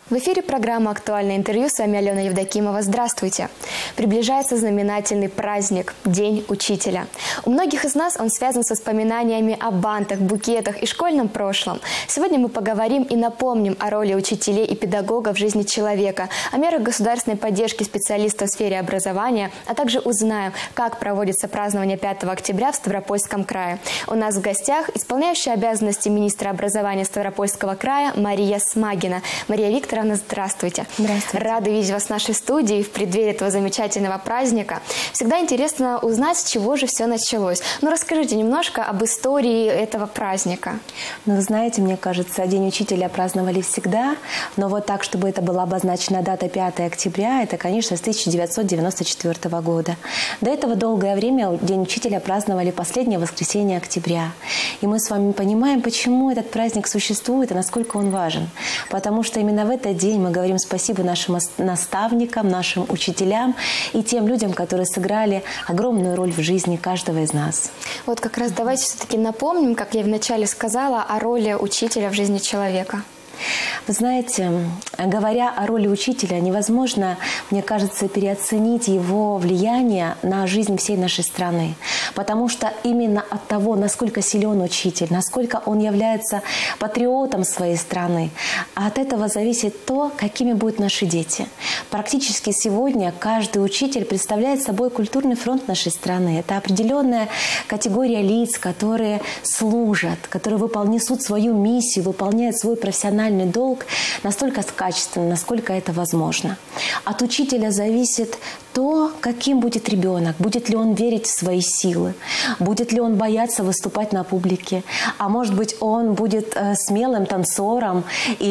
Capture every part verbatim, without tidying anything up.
В эфире программа «Актуальное интервью». С вами Алена Евдокимова. Здравствуйте. Приближается знаменательный праздник – День учителя. У многих из нас он связан с воспоминаниями о бантах, букетах и школьном прошлом. Сегодня мы поговорим и напомним о роли учителей и педагогов в жизни человека, о мерах государственной поддержки специалистов в сфере образования, а также узнаем, как проводится празднование пятого октября в Ставропольском крае. У нас в гостях исполняющая обязанности министра образования Ставропольского края Мария Смагина. Мария Викторовна, здравствуйте. Здравствуйте. Рада видеть вас в нашей студии в преддверии этого замечательного праздника. Всегда интересно узнать, с чего же все началось. Ну, расскажите немножко об истории этого праздника. Ну, вы знаете, мне кажется, День учителя праздновали всегда, но вот так, чтобы это была обозначена дата пятого октября, это, конечно, с тысяча девятьсот девяносто четвёртого года. До этого долгое время День учителя праздновали последнее воскресенье октября. И мы с вами понимаем, почему этот праздник существует и насколько он важен. Потому что именно в этот день мы говорим спасибо нашим наставникам, нашим учителям и тем людям, которые сыграли огромную роль в жизни каждого из нас. Вот как раз давайте все-таки напомним, как я вначале сказала, о роли учителя в жизни человека. Вы знаете, говоря о роли учителя, невозможно, мне кажется, переоценить его влияние на жизнь всей нашей страны. Потому что именно от того, насколько силен учитель, насколько он является патриотом своей страны, от этого зависит то, какими будут наши дети. Практически сегодня каждый учитель представляет собой культурный фронт нашей страны. Это определенная категория лиц, которые служат, которые несут свою миссию, выполняют свой профессиональный долг настолько качественно, насколько это возможно. От учителя зависит то, каким будет ребенок, будет ли он верить в свои силы, будет ли он бояться выступать на публике, а может быть он будет э, смелым танцором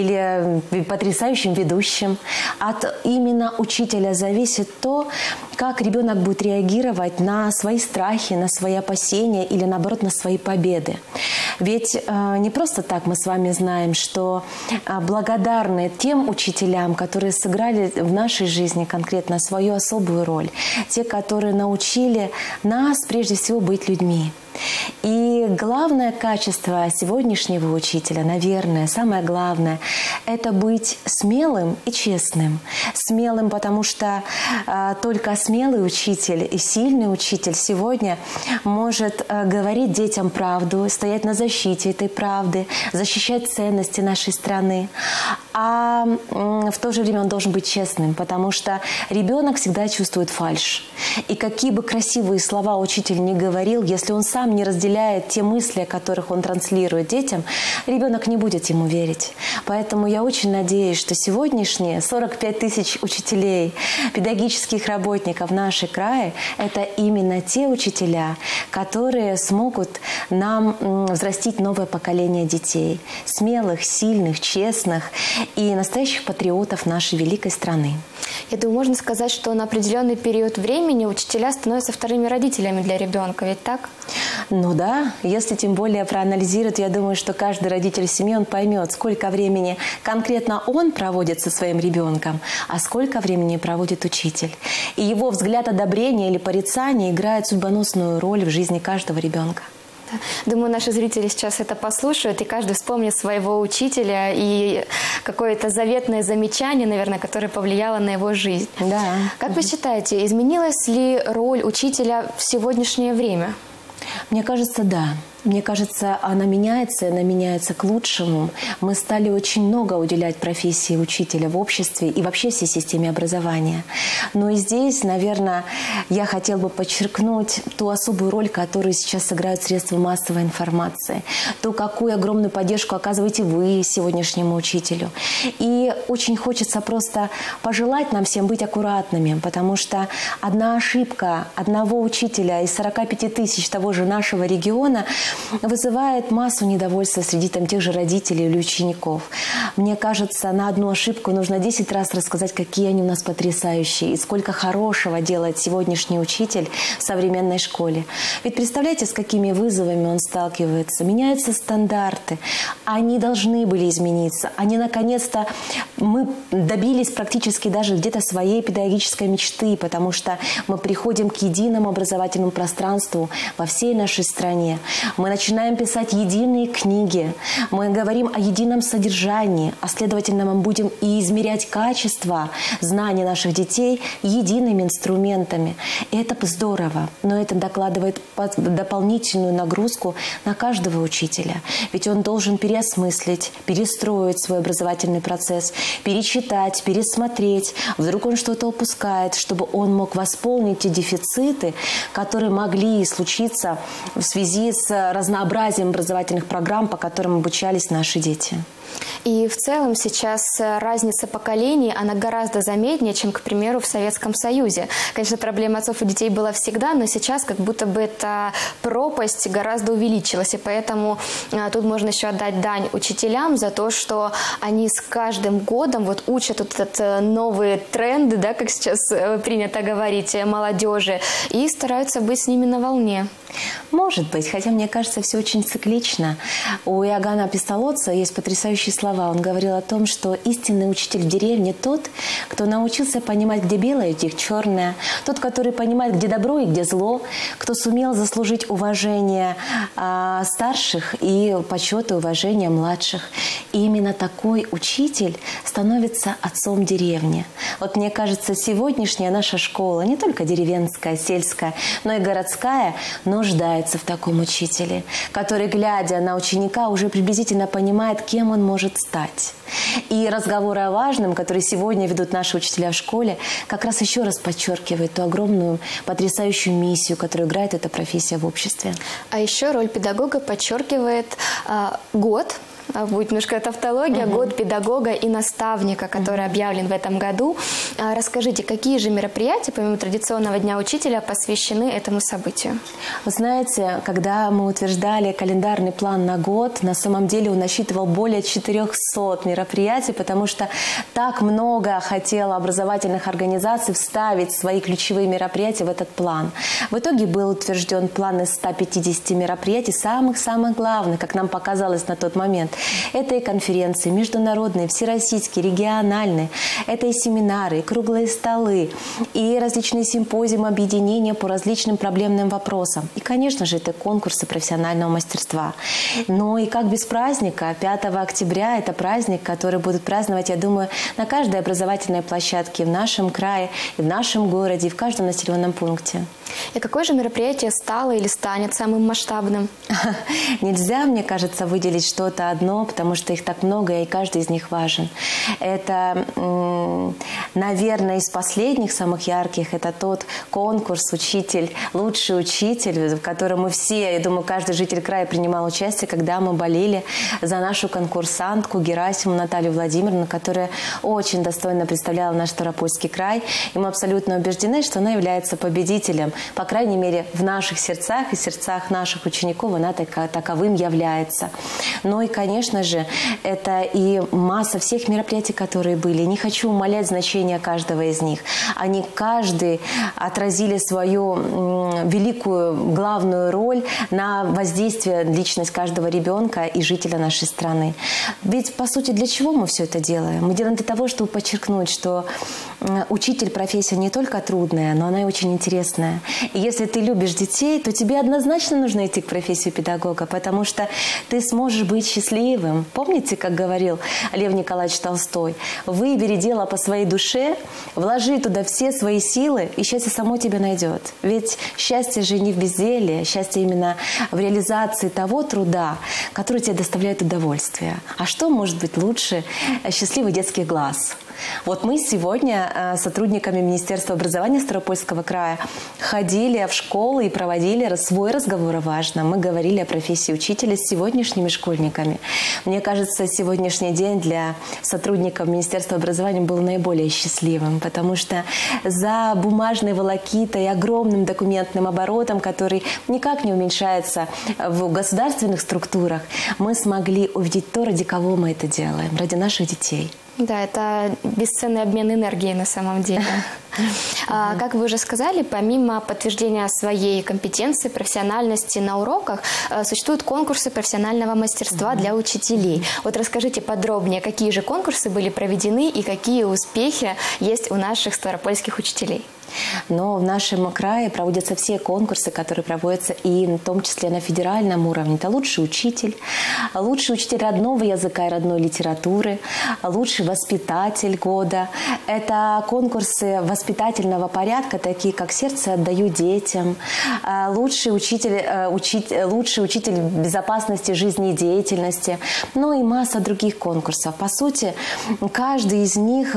или э, потрясающим ведущим. От именно учителя зависит то, как ребенок будет реагировать на свои страхи, на свои опасения или наоборот на свои победы. Ведь э, не просто так мы с вами знаем, что э, благодарны тем учителям, которые сыграли в нашей жизни конкретно свою особую роль. Те, которые научили нас прежде всего быть людьми. И главное качество сегодняшнего учителя, наверное, самое главное, это быть смелым и честным. Смелым, потому что э, только смелый учитель и сильный учитель сегодня может э, говорить детям правду, стоять на защите этой правды, защищать ценности нашей страны. А э, в то же время он должен быть честным, потому что ребенок всегда чувствует фальшь. И какие бы красивые слова учитель ни говорил, если он сам не разделяет те мысли, о которых он транслирует детям, ребенок не будет ему верить. Поэтому я очень надеюсь, что сегодняшние сорок пять тысяч учителей, педагогических работников в нашей крае – это именно те учителя, которые смогут нам взрастить новое поколение детей. Смелых, сильных, честных и настоящих патриотов нашей великой страны. Я думаю, можно сказать, что на определенный период времени учителя становятся вторыми родителями для ребенка, ведь так? Ну да, если тем более проанализировать, я думаю, что каждый родитель семьи, он поймет, сколько времени конкретно он проводит со своим ребенком, а сколько времени проводит учитель. И его взгляд одобрения или порицания играет судьбоносную роль в жизни каждого ребенка. Думаю, наши зрители сейчас это послушают, и каждый вспомнит своего учителя и какое-то заветное замечание, наверное, которое повлияло на его жизнь. Да. Как вы считаете, изменилась ли роль учителя в сегодняшнее время? Мне кажется, да. Мне кажется, она меняется, она меняется к лучшему. Мы стали очень много уделять профессии учителя в обществе и вообще всей системе образования. Но и здесь, наверное, я хотела бы подчеркнуть ту особую роль, которую сейчас сыграют средства массовой информации. То, какую огромную поддержку оказываете вы сегодняшнему учителю. И очень хочется просто пожелать нам всем быть аккуратными, потому что одна ошибка одного учителя из сорока пяти тысяч того же нашего региона вызывает массу недовольства среди там, тех же родителей или учеников. Мне кажется, на одну ошибку нужно десять раз рассказать, какие они у нас потрясающие и сколько хорошего делает сегодняшний учитель в современной школе. Ведь представляете, с какими вызовами он сталкивается? Меняются стандарты. Они должны были измениться. Они, наконец-то, мы добились практически даже где-то своей педагогической мечты, потому что мы приходим к единому образовательному пространству во всей нашей стране. Мы начинаем писать единые книги. Мы говорим о едином содержании, а следовательно, мы будем и измерять качество знаний наших детей едиными инструментами. И это здорово, но это докладывает дополнительную нагрузку на каждого учителя. Ведь он должен переосмыслить, перестроить свой образовательный процесс, перечитать, пересмотреть. Вдруг он что-то упускает, чтобы он мог восполнить те дефициты, которые могли случиться в связи с разнообразием образовательных программ, по которым обучались наши дети. И в целом сейчас разница поколений, она гораздо заметнее, чем, к примеру, в Советском Союзе. Конечно, проблема отцов и детей была всегда, но сейчас как будто бы эта пропасть гораздо увеличилась. И поэтому а, тут можно еще отдать дань учителям за то, что они с каждым годом вот учат вот этот новые тренды, да, как сейчас принято говорить, молодежи, и стараются быть с ними на волне. Может быть, хотя мне кажется, все очень циклично. У Иоганна Пестолоца есть потрясающие слова. Он говорил о том, что истинный учитель в деревне тот, кто научился понимать, где белое, где черное, тот, который понимает, где добро и где зло, кто сумел заслужить уважение а, старших и почет и уважение младших. И именно такой учитель становится отцом деревни. Вот мне кажется, сегодняшняя наша школа, не только деревенская, сельская, но и городская, нуждается в таком учителе, который, глядя на ученика, уже приблизительно понимает, кем он может стать. И разговоры о важном, которые сегодня ведут наши учителя в школе, как раз еще раз подчеркивают ту огромную, потрясающую миссию, которую играет эта профессия в обществе. А еще роль педагога подчеркивает а, год, будет немножко тавтология, угу. год педагога и наставника, который угу. объявлен в этом году. Расскажите, какие же мероприятия, помимо традиционного Дня учителя, посвящены этому событию? Вы знаете, когда мы утверждали календарный план на год, на самом деле он насчитывал более четырёхсот мероприятий, потому что так много хотела образовательных организаций вставить свои ключевые мероприятия в этот план. В итоге был утвержден план из ста пятидесяти мероприятий, самых-самых главных, как нам показалось на тот момент. Это и конференции международные, всероссийские, региональные, это и семинары, и круглые столы, и различные симпозиумы, объединения по различным проблемным вопросам. И, конечно же, это конкурсы профессионального мастерства. Но и как без праздника, пятого октября – это праздник, который будут праздновать, я думаю, на каждой образовательной площадке в нашем крае, и в нашем городе, и в каждом населенном пункте. И какое же мероприятие стало или станет самым масштабным? Нельзя, мне кажется, выделить что-то одно, потому что их так много, и каждый из них важен. Это, наверное, из последних, самых ярких, это тот конкурс «Учитель», «Лучший учитель», в котором мы все, я думаю, каждый житель края принимал участие, когда мы болели за нашу конкурсантку Герасимову Наталью Владимировну, которая очень достойно представляла наш Ставропольский край. И мы абсолютно убеждены, что она является победителем. По крайней мере, в наших сердцах и сердцах наших учеников она таковым является. Ну и, конечно же, это и масса всех мероприятий, которые были. Не хочу умалять значение каждого из них. Они каждый отразили свою великую главную роль на воздействие на личность каждого ребенка и жителя нашей страны. Ведь, по сути, для чего мы все это делаем? Мы делаем для того, чтобы подчеркнуть, что учитель профессия не только трудная, но она и очень интересная. И если ты любишь детей, то тебе однозначно нужно идти к профессии педагога, потому что ты сможешь быть счастливым. Помните, как говорил Лев Николаевич Толстой? Выбери дело по своей душе, вложи туда все свои силы, и счастье само тебя найдет. Ведь счастье же не в безделии, счастье именно в реализации того труда, который тебе доставляет удовольствие. А что может быть лучше счастливый детский глаз? Вот мы сегодня с сотрудниками Министерства образования Ставропольского края ходили в школы и проводили свой разговор о важном. Мы говорили о профессии учителя с сегодняшними школьниками. Мне кажется, сегодняшний день для сотрудников Министерства образования был наиболее счастливым, потому что за бумажной волокитой и огромным документным оборотом, который никак не уменьшается в государственных структурах, мы смогли увидеть то, ради кого мы это делаем, ради наших детей. Да, это бесценный обмен энергией на самом деле. А, как вы уже сказали, помимо подтверждения своей компетенции, профессиональности на уроках, существуют конкурсы профессионального мастерства для учителей. Вот расскажите подробнее, какие же конкурсы были проведены и какие успехи есть у наших ставропольских учителей. Но в нашем крае проводятся все конкурсы, которые проводятся и в том числе на федеральном уровне. Это лучший учитель, лучший учитель родного языка и родной литературы, лучший воспитатель года. Это конкурсы воспитательного порядка, такие как «Сердце отдаю детям», лучший учитель, учить, лучший учитель безопасности жизнедеятельности, ну и масса других конкурсов. По сути, каждый из них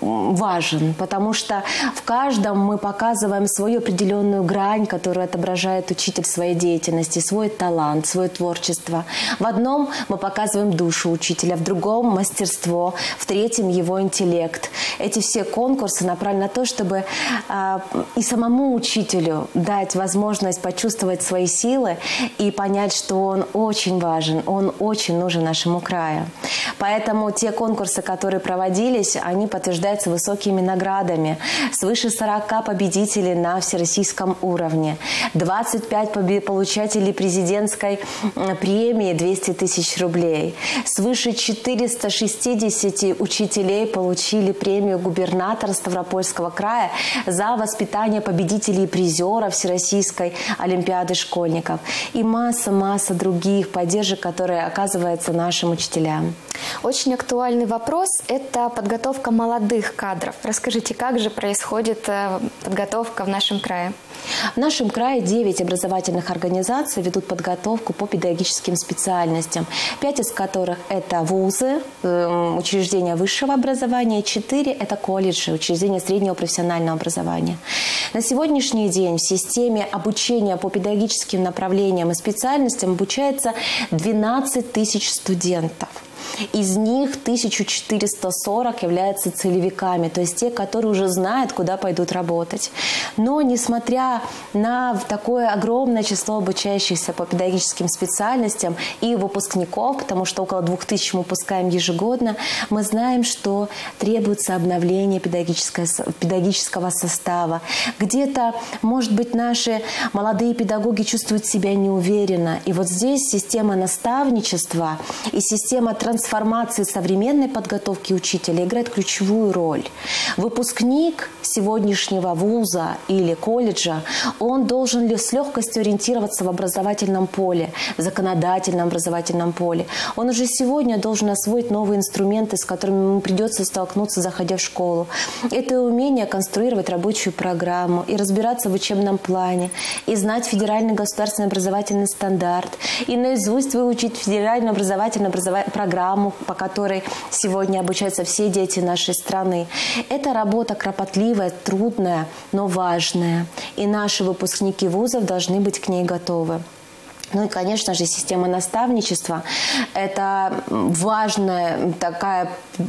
важен, потому что в каждом мы показываем свою определенную грань, которую отображает учитель в своей деятельности, свой талант, свое творчество. В одном мы показываем душу учителя, в другом – мастерство, в третьем – его интеллект. Эти все конкурсы направлены на то, чтобы э, и самому учителю дать возможность почувствовать свои силы и понять, что он очень важен, он очень нужен нашему краю. Поэтому те конкурсы, которые проводились, они подтверждаются высокими наградами. Свыше сорока победителей на всероссийском уровне, двадцать пять получателей президентской премии двести тысяч рублей, свыше четырёхсот шестидесяти учителей получили премию губернатора Ставропольского края за воспитание победителей и призеров Всероссийской олимпиады школьников и масса-масса других поддержек, которые оказываются нашим учителям. Очень актуальный вопрос – это подготовка молодых кадров. Расскажите, как же происходит подготовка в нашем крае? В нашем крае девять образовательных организаций ведут подготовку по педагогическим специальностям, пять из которых – это вузы, учреждения высшего образования, четыре – это колледжи, учреждения среднего профессионального образования. На сегодняшний день в системе обучения по педагогическим направлениям и специальностям обучается двенадцать тысяч студентов. Из них тысяча четыреста сорок являются целевиками, то есть те, которые уже знают, куда пойдут работать. Но несмотря на такое огромное число обучающихся по педагогическим специальностям и выпускников, потому что около двух тысяч мы выпускаем ежегодно, мы знаем, что требуется обновление педагогического состава. Где-то, может быть, наши молодые педагоги чувствуют себя неуверенно. И вот здесь система наставничества и система трансформации Трансформации современной подготовки учителя играет ключевую роль. Выпускник сегодняшнего вуза или колледжа, он должен с легкостью ориентироваться в образовательном поле, в законодательном образовательном поле. Он уже сегодня должен освоить новые инструменты, с которыми ему придется столкнуться, заходя в школу. Это умение конструировать рабочую программу и разбираться в учебном плане, и знать федеральный государственный образовательный стандарт, и наизусть выучить федеральную образовательную программу, по которой сегодня обучаются все дети нашей страны. Это работа кропотливая, трудная, но важная. И наши выпускники вузов должны быть к ней готовы. Ну и, конечно же, система наставничества – это важная такая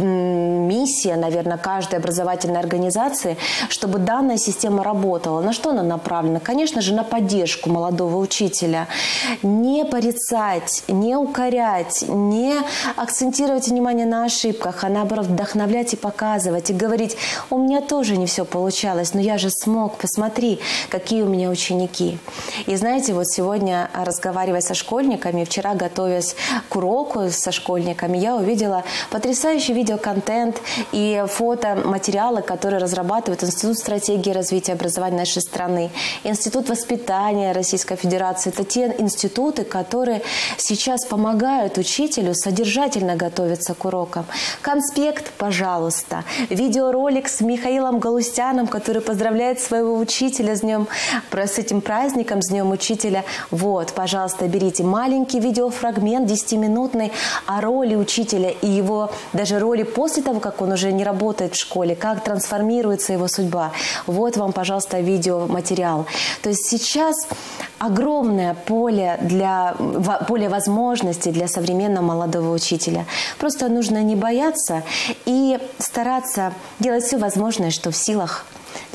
миссия, наверное, каждой образовательной организации, чтобы данная система работала. На что она направлена? Конечно же, на поддержку молодого учителя. Не порицать, не укорять, не акцентировать внимание на ошибках, а наоборот вдохновлять и показывать, и говорить: у меня тоже не все получалось, но я же смог, посмотри, какие у меня ученики. И знаете, вот сегодня, разговаривая со школьниками, вчера, готовясь к уроку со школьниками, я увидела потрясающий видеоконтент и фотоматериалы, которые разрабатывает Институт стратегии развития образования нашей страны, Институт воспитания Российской Федерации. Это те институты, которые сейчас помогают учителю содержательно готовиться к урокам. Конспект, пожалуйста. Видеоролик с Михаилом Галустяном, который поздравляет своего учителя с днем, с этим праздником, с Днем Учителя. Вот, пожалуйста, берите маленький видеофрагмент десятиминутный о роли учителя и его даже роли после того, как он уже не работает в школе, как трансформируется его судьба. Вот вам, пожалуйста, видеоматериал. То есть сейчас огромное поле, для, поле возможностей для современного молодого учителя. Просто нужно не бояться и стараться делать все возможное, что в силах,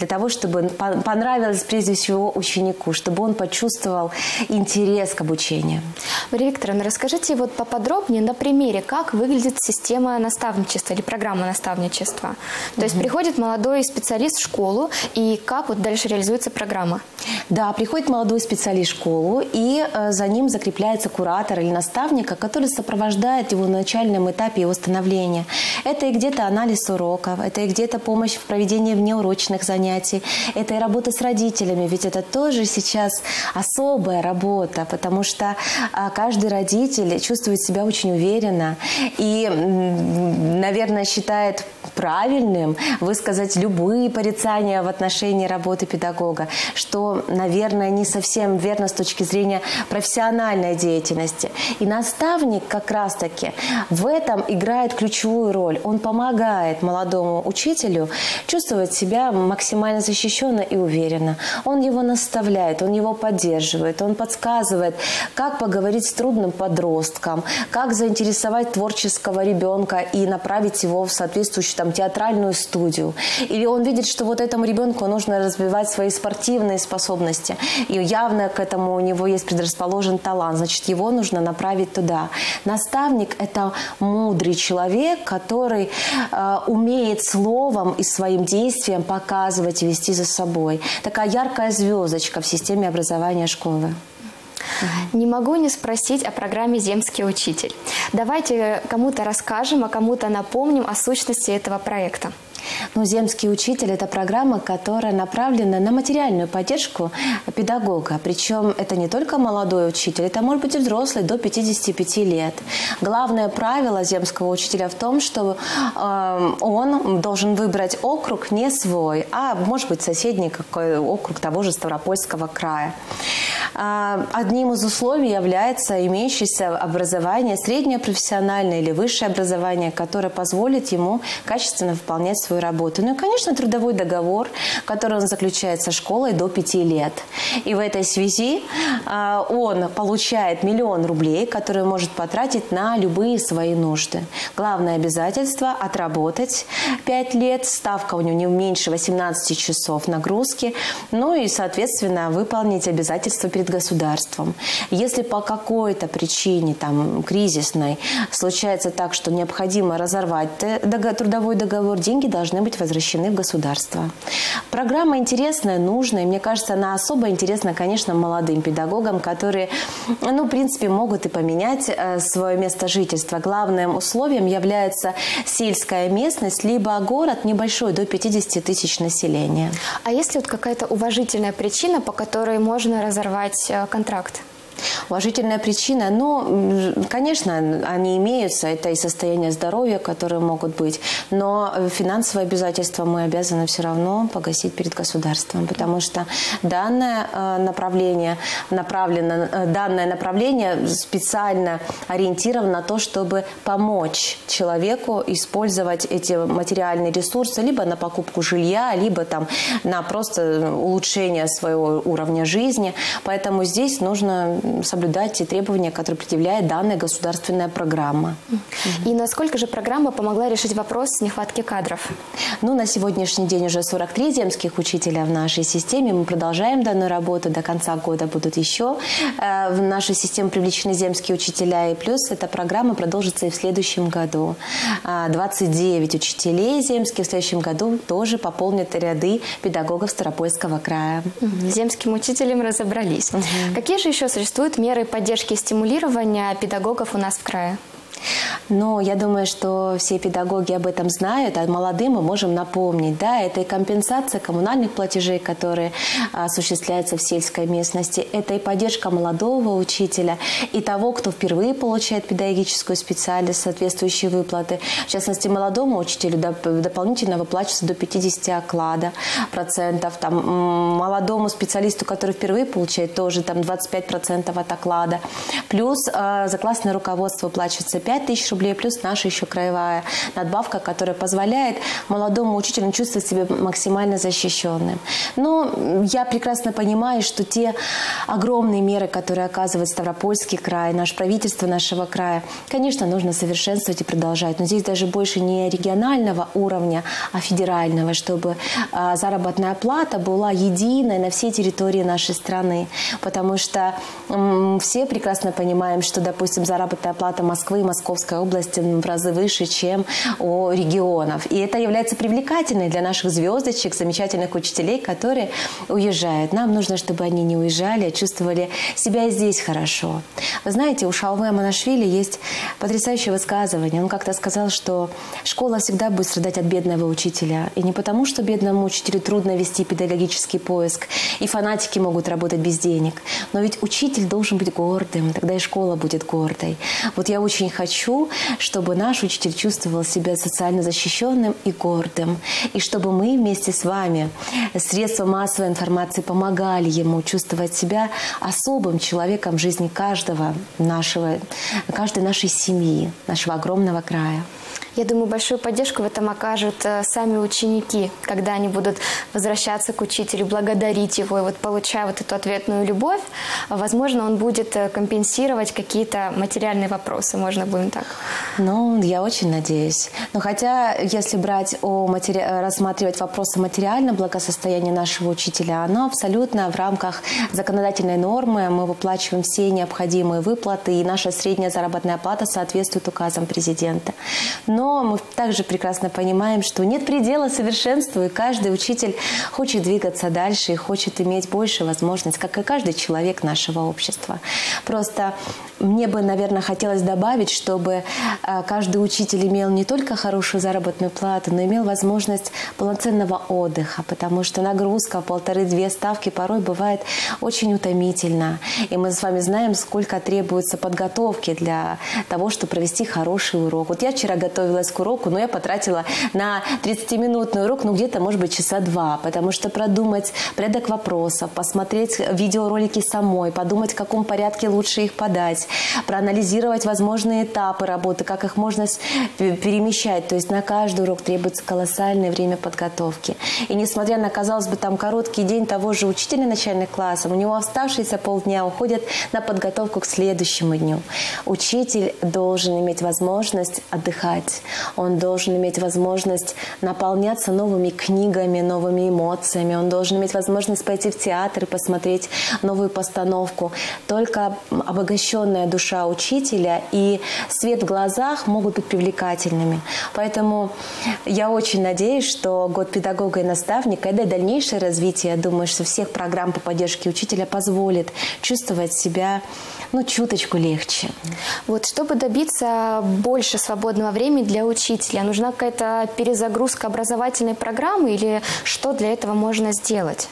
для того, чтобы понравилось прежде всего ученику, чтобы он почувствовал интерес к обучению. Мария Викторовна, расскажите вот поподробнее на примере, как выглядит система наставничества или программа наставничества. То есть приходит молодой специалист в школу, и как вот дальше реализуется программа? Да, приходит молодой специалист в школу, и э, за ним закрепляется куратор или наставник, который сопровождает его на начальном этапе его становления. Это и где-то анализ уроков, это и где-то помощь в проведении внеурочных занятий, это и работа с родителями, ведь это тоже сейчас особая работа, потому что э, каждый родитель чувствует себя очень уверенно и, наверное, считает правильным высказать любые порицания в отношении работы педагога, что, наверное, не совсем верно с точки зрения профессиональной деятельности. И наставник как раз-таки в этом играет ключевую роль. Он помогает молодому учителю чувствовать себя максимально защищенно и уверенно. Он его наставляет, он его поддерживает, он подсказывает, как поговорить с трудным подростком, как заинтересовать творческого ребенка и направить его в соответствующую там театральную студию. Или он видит, что вот этому ребенку нужно развивать свои спортивные способности, и явно к этому у него есть предрасположен талант, значит, его нужно направить туда. Наставник – это мудрый человек, который э, умеет словом и своим действием показывать и вести за собой. Такая яркая звездочка в системе образования школы. Не могу не спросить о программе «Земский учитель». Давайте кому-то расскажем, а кому-то напомним о сущности этого проекта. Ну, «Земский учитель» – это программа, которая направлена на материальную поддержку педагога. Причем это не только молодой учитель, это может быть и взрослый, до пятидесяти пяти лет. Главное правило земского учителя в том, что э, он должен выбрать округ не свой, а может быть соседний какой округ того же Ставропольского края. Одним из условий является имеющееся образование, среднее профессиональное или высшее образование, которое позволит ему качественно выполнять свою работу. Ну и, конечно, трудовой договор, который он заключает со школой до пяти лет. И в этой связи он получает миллион рублей, которые может потратить на любые свои нужды. Главное обязательство – отработать пять лет, ставка у него не меньше восемнадцати часов нагрузки, ну и, соответственно, выполнить обязательства перед государством. Если по какой-то причине, там, кризисной, случается так, что необходимо разорвать трудовой договор, деньги должны быть возвращены в государство. Программа интересная, нужная, и мне кажется, она особо интересна, конечно, молодым педагогам, которые, ну, в принципе, могут и поменять э, свое место жительства. Главным условием является сельская местность, либо город небольшой, до пятидесяти тысяч населения. А есть ли вот какая-то уважительная причина, по которой можно разорвать контракт? Уважительная причина, ну, конечно, они имеются, это и состояние здоровья, которые могут быть, но финансовые обязательства мы обязаны все равно погасить перед государством, потому что данное направление, направлено, данное направление специально ориентировано на то, чтобы помочь человеку использовать эти материальные ресурсы либо на покупку жилья, либо там на просто улучшение своего уровня жизни, поэтому здесь нужно соблюдать те требования, которые предъявляет данная государственная программа. И насколько же программа помогла решить вопрос с нехваткой кадров? Ну, на сегодняшний день уже сорок три земских учителя в нашей системе. Мы продолжаем данную работу. До конца года будут еще в нашу систему привлечены земские учителя. И плюс эта программа продолжится и в следующем году. двадцать девять учителей земских в следующем году тоже пополнят ряды педагогов Ставропольского края. С земским учителем разобрались. Угу. Какие же еще существуют меры поддержки и стимулирования педагогов у нас в крае? Но я думаю, что все педагоги об этом знают, а молодым мы можем напомнить. Да, это и компенсация коммунальных платежей, которые осуществляются в сельской местности. Это и поддержка молодого учителя и того, кто впервые получает педагогическую специальность, соответствующие выплаты. В частности, молодому учителю дополнительно выплачивается до пятидесяти оклада процентов. Там, молодому специалисту, который впервые получает, тоже там двадцать пять процентов от оклада. Плюс за классное руководство выплачивается пять пять тысяч рублей, плюс наша еще краевая надбавка, которая позволяет молодому учителю чувствовать себя максимально защищенным. Но я прекрасно понимаю, что те огромные меры, которые оказывает Ставропольский край, наше правительство нашего края, конечно, нужно совершенствовать и продолжать. Но здесь даже больше не регионального уровня, а федерального, чтобы а, заработная плата была единой на всей территории нашей страны. Потому что м, все прекрасно понимаем, что, допустим, заработная плата Москвы и Московской области в разы выше, чем у регионов. И это является привлекательной для наших звездочек, замечательных учителей, которые уезжают. Нам нужно, чтобы они не уезжали, а чувствовали себя и здесь хорошо. Вы знаете, у Шаолмы Аманашвили есть потрясающее высказывание. Он как-то сказал, что школа всегда будет страдать от бедного учителя. И не потому, что бедному учителю трудно вести педагогический поиск, и фанатики могут работать без денег. Но ведь учитель должен быть гордым, тогда и школа будет гордой. Вот я очень хочу, чтобы наш учитель чувствовал себя социально защищенным и гордым. И чтобы мы вместе с вами, средства массовой информации, помогали ему чувствовать себя особым человеком в жизни каждого нашего, каждой нашей семьи, нашего огромного края. Я думаю, большую поддержку в этом окажут сами ученики, когда они будут возвращаться к учителю, благодарить его, и вот получая вот эту ответную любовь, возможно, он будет компенсировать какие-то материальные вопросы, можно будем так. Ну, я очень надеюсь. Но хотя, если брать о матери... рассматривать вопросы материального благосостояния нашего учителя, оно абсолютно в рамках законодательной нормы. Мы выплачиваем все необходимые выплаты, и наша средняя заработная плата соответствует указам президента. Но Но мы также прекрасно понимаем, что нет предела совершенству, и каждый учитель хочет двигаться дальше и хочет иметь больше возможностей, как и каждый человек нашего общества. Просто мне бы, наверное, хотелось добавить, чтобы каждый учитель имел не только хорошую заработную плату, но имел возможность полноценного отдыха, потому что нагрузка в полторы-две ставки порой бывает очень утомительна. И мы с вами знаем, сколько требуется подготовки для того, чтобы провести хороший урок. Вот я вчера готовилась к уроку, но я потратила на тридцатиминутный урок, ну где-то, может быть, часа два, потому что продумать порядок вопросов, посмотреть видеоролики самой, подумать, в каком порядке лучше их подать, проанализировать возможные этапы работы, как их можно перемещать. То есть на каждый урок требуется колоссальное время подготовки. И несмотря на, казалось бы, там короткий день того же учителя начальных классов, у него оставшиеся полдня уходят на подготовку к следующему дню. Учитель должен иметь возможность отдыхать. Он должен иметь возможность наполняться новыми книгами, новыми эмоциями. Он должен иметь возможность пойти в театр и посмотреть новую постановку. Только обогащенная душа учителя и свет в глазах могут быть привлекательными. Поэтому я очень надеюсь, что год педагога и наставника, да и дальнейшее развитие, я думаю, что всех программ по поддержке учителя позволит чувствовать себя, ну, чуточку легче. Вот, чтобы добиться больше свободного времени для учителя, нужна какая-то перезагрузка образовательной программы или что для этого можно сделать?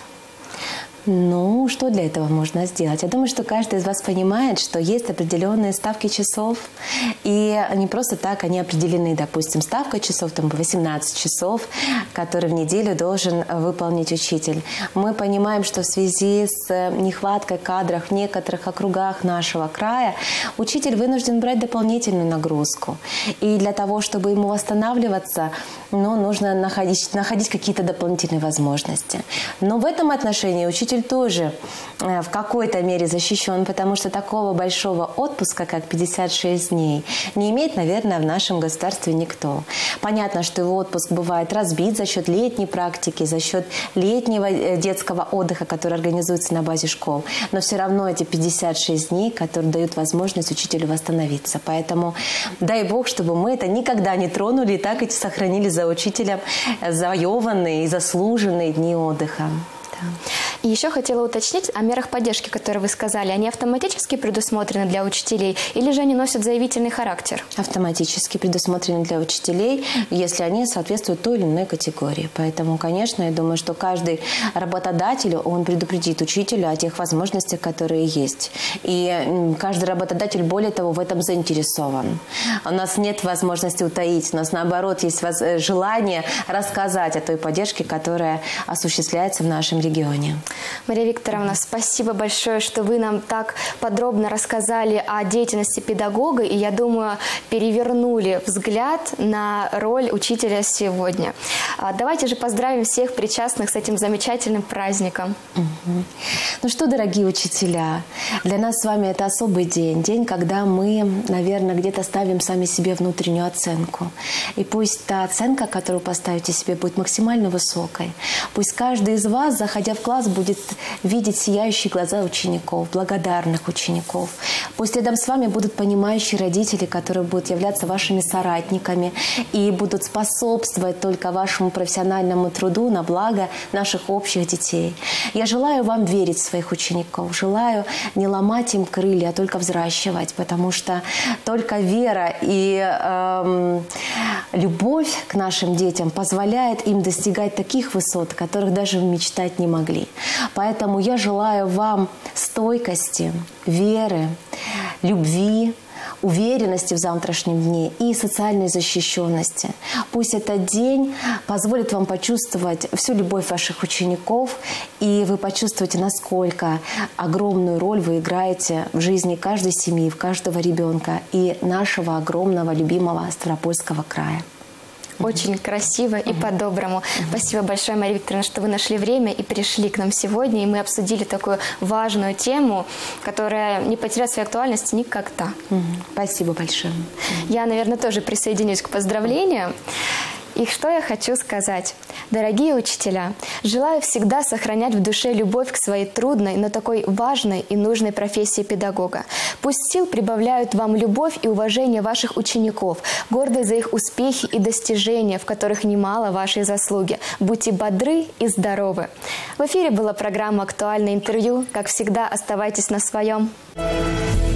Ну, что для этого можно сделать? Я думаю, что каждый из вас понимает, что есть определенные ставки часов, и не просто так они определены. Допустим, ставка часов, там восемнадцать часов, которые в неделю должен выполнить учитель. Мы понимаем, что в связи с нехваткой кадров в некоторых округах нашего края учитель вынужден брать дополнительную нагрузку. И для того, чтобы ему восстанавливаться, ну, нужно находить, находить какие-то дополнительные возможности. Но в этом отношении учитель тоже в какой-то мере защищен, потому что такого большого отпуска, как пятьдесят шесть дней, не имеет, наверное, в нашем государстве никто. Понятно, что его отпуск бывает разбит за счет летней практики, за счет летнего детского отдыха, который организуется на базе школ. Но все равно эти пятьдесят шесть дней, которые дают возможность учителю восстановиться. Поэтому дай Бог, чтобы мы это никогда не тронули и так и сохранили за учителем завоеванные и заслуженные дни отдыха. И еще хотела уточнить о мерах поддержки, которые вы сказали. Они автоматически предусмотрены для учителей или же они носят заявительный характер? Автоматически предусмотрены для учителей, если они соответствуют той или иной категории. Поэтому, конечно, я думаю, что каждый работодатель, он предупредит учителя о тех возможностях, которые есть. И каждый работодатель, более того, в этом заинтересован. У нас нет возможности утаить, у нас, наоборот, есть желание рассказать о той поддержке, которая осуществляется в нашем регионе. Мария Викторовна, спасибо большое, что вы нам так подробно рассказали о деятельности педагога, и, я думаю, перевернули взгляд на роль учителя сегодня. Давайте же поздравим всех причастных с этим замечательным праздником. Угу. Ну что, дорогие учителя, для нас с вами это особый день, день, когда мы, наверное, где-то ставим сами себе внутреннюю оценку. И пусть та оценка, которую поставите себе, будет максимально высокой. Пусть каждый из вас, заходя в класс, будет видеть сияющие глаза учеников, благодарных учеников. Пусть рядом с вами будут понимающие родители, которые будут являться вашими соратниками и будут способствовать только вашему профессиональному труду на благо наших общих детей. Я желаю вам верить в своих учеников, желаю не ломать им крылья, а только взращивать, потому что только вера и эм, любовь к нашим детям позволяет им достигать таких высот, которых даже мечтать не могли. Поэтому я желаю вам стойкости, веры, любви, уверенности в завтрашнем дне и социальной защищенности. Пусть этот день позволит вам почувствовать всю любовь ваших учеников, и вы почувствуете, насколько огромную роль вы играете в жизни каждой семьи, в каждого ребенка и нашего огромного любимого Ставропольского края. Очень красиво и по-доброму. Спасибо большое, Мария Викторовна, что вы нашли время и пришли к нам сегодня, и мы обсудили такую важную тему, которая не потеряет своей актуальности никогда. Спасибо большое. Я, наверное, тоже присоединюсь к поздравлениям. И что я хочу сказать? Дорогие учителя, желаю всегда сохранять в душе любовь к своей трудной, но такой важной и нужной профессии педагога. Пусть сил прибавляют вам любовь и уважение ваших учеников, гордость за их успехи и достижения, в которых немало вашей заслуги. Будьте бодры и здоровы. В эфире была программа «Актуальное интервью». Как всегда, оставайтесь на своем.